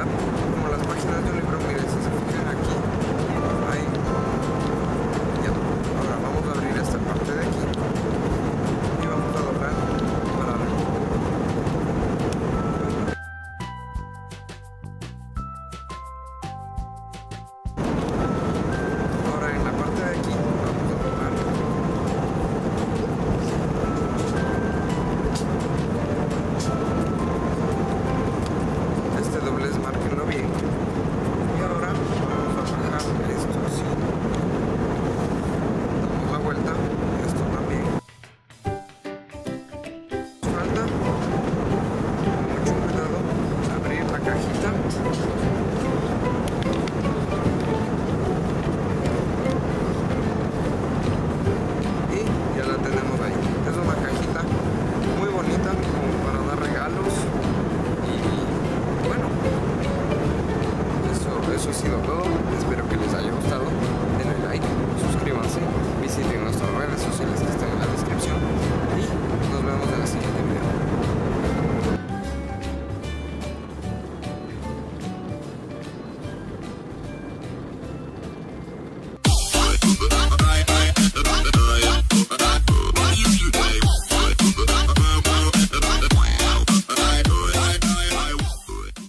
doblar como las páginas de un libro. Miren, si se fijan aquí, ahí, ya. Ahora vamos a abrir esta parte de aquí y vamos a doblar para arriba. Ahora en la parte de aquí vamos a doblar. Este doblez márquenlo bien. Y ahora vamos a bajar esto así. Damos la vuelta, esto también. Falta, con mucho cuidado, abrir la cajita. Y ya la tenemos ahí. Es una cajita muy bonita como para dar regalos. Y bueno, eso ha sido todo. Espero